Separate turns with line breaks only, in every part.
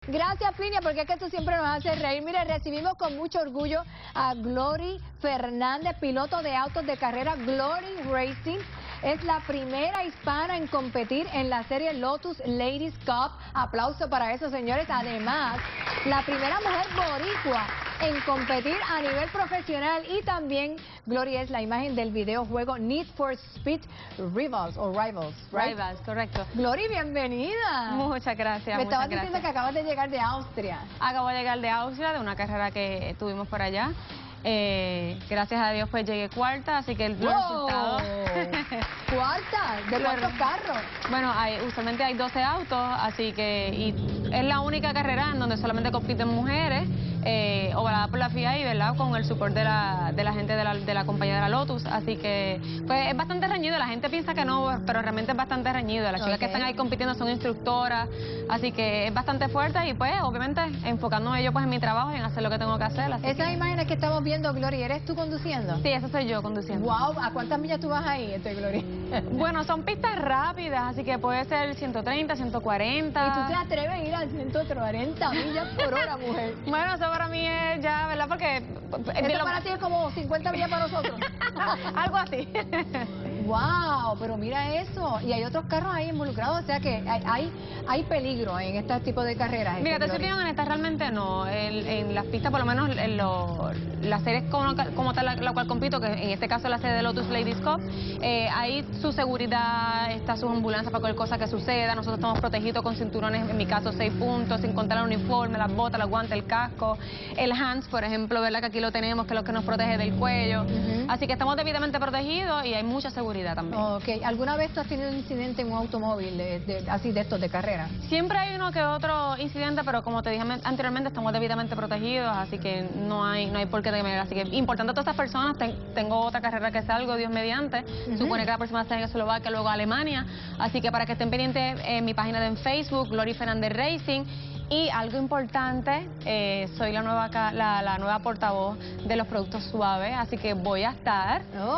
Gracias, Plinia, porque es que tú siempre nos haces reír. Mire, recibimos con mucho orgullo a Glory Fernández, piloto de autos de carrera Glory Racing. Es la primera hispana en competir en la serie Lotus Ladies Cup. Aplauso para eso, señores. Además, la primera mujer boricua en competir a nivel profesional. Y también Glory es la imagen del videojuego Need for Speed Rivals, right?
Rivals, correcto.
Glory, bienvenida.
Muchas gracias.
Me estabas diciendo que acabas de llegar de Austria.
Acabo de llegar de Austria, de una carrera que tuvimos por allá. Gracias a Dios pues llegué cuarta, así que el resultado...
¿Cuarta? ¿De cuántos carros?
Bueno, usualmente hay 12 autos, así que y es la única carrera en donde solamente compiten mujeres, ovalada por la FIA y ¿verdad? Con el support de la gente de la compañía de la Lotus, así que pues es bastante reñido. La gente piensa que no, pero realmente es bastante reñido. Las chicas que están ahí compitiendo son instructoras, así que es bastante fuerte y pues obviamente enfocándome yo pues en mi trabajo y en hacer lo que tengo que hacer.
Esas imágenes que estamos viendo, Glory, ¿eres tú conduciendo?
Sí, eso soy yo conduciendo.
Wow, ¿a cuántas millas tú vas ahí, Glory?
Bueno, son pistas rápidas, así que puede ser 130, 140.
¿Y tú te atreves a ir a 140 millas por hora, mujer?
Bueno, eso para mí es ya, ¿verdad? Porque...
Esto para ti es como 50 millas para nosotros.
Algo así.
Wow, pero mira eso. Y hay otros carros ahí involucrados, o sea que hay peligro en este tipo de carreras.
Mira, te soy bien honesta, realmente no. En las pistas, por lo menos en las series como tal, la cual compito, que en este caso es la serie de Lotus Ladies Cup, hay su seguridad, está sus ambulancias para cualquier cosa que suceda. Nosotros estamos protegidos con cinturones, en mi caso 6 puntos, sin contar el uniforme, las botas, los guantes, el casco, el hands, por ejemplo, ¿verdad? Que aquí lo tenemos, que es lo que nos protege del cuello. Así que estamos debidamente protegidos y hay mucha seguridad también.
Ok, ¿alguna vez tú has tenido un incidente en un automóvil así de estos de carrera?
Siempre hay uno que otro incidente, pero como te dije anteriormente, estamos debidamente protegidos, así que no hay por qué temer. Así que importante a todas estas personas, tengo otra carrera que salgo, Dios mediante, supone que la próxima será en Eslovaquia, luego Alemania, así que para que estén pendientes en mi página de Facebook, Glory Fernández Racing. Y algo importante, soy la nueva portavoz de los productos suaves, así que voy a estar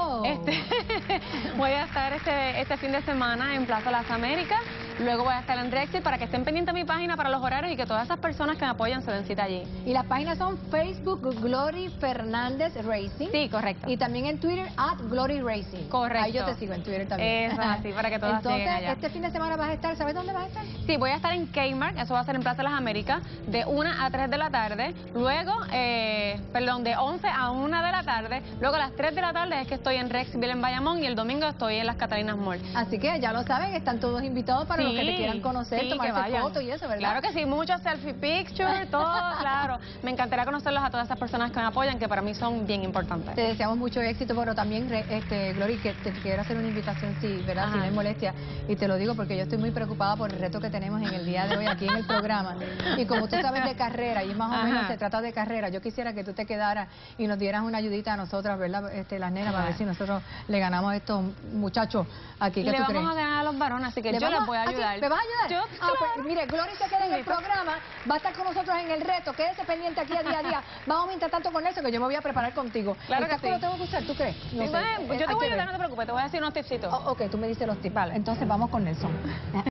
este fin de semana en Plaza Las Américas. Luego voy a estar en Rexy para que estén pendientes de mi página para los horarios y que todas esas personas que me apoyan se den cita allí.
Y las páginas son Facebook Glory Fernández Racing.
Sí, correcto.
Y también en Twitter @Glory Racing.
Correcto.
Ahí yo te sigo en Twitter también.
Eso, así, para que todas lleguen allá.
Entonces, este fin de semana vas a estar, ¿sabes dónde vas a estar?
Sí, voy a estar en Kmart, eso va a ser en Plaza Las Américas, de 1 a 3 de la tarde. Luego, de 11 a 1 de la tarde. Luego a las 3 de la tarde es que estoy en Rexville, en Bayamón, y el domingo estoy en las Catalinas Mall.
Así que ya lo saben, están todos invitados para los que te quieran conocer, tomarse fotos y eso, ¿verdad?
Claro que sí, muchos selfie pictures, todo, claro. Me encantaría conocerlos a todas esas personas que me apoyan, que para mí son bien importantes.
Te deseamos mucho éxito, pero también, Glory, que te quiero hacer una invitación, sí, ¿verdad? Si no hay molestia. Y te lo digo porque yo estoy muy preocupada por el reto que tenemos en el día de hoy aquí en el programa. Y como tú sabes de carrera, y más o menos se trata de carrera, yo quisiera que tú te quedaras y nos dieras una ayudita a nosotras, ¿verdad? Las nenas, para ver si nosotros le ganamos a estos muchachos aquí. ¿Qué tú crees?
Le vamos a ganar a los varones, así que yo les voy a ayudar.
¿Me vas a ayudar?
Claro.
Pues, mire, Glory se queda en el programa, va a estar con nosotros en el reto, quédese pendiente aquí a día. Vamos mientras tanto con eso, que yo me voy a preparar contigo.
Claro que sí.
¿Lo tengo que usar, tú crees? No sé.
Yo te voy a ayudar, no te preocupes, te voy a decir unos tipsitos.
Ok, tú me dices los tips. Vale, entonces vamos con Nelson.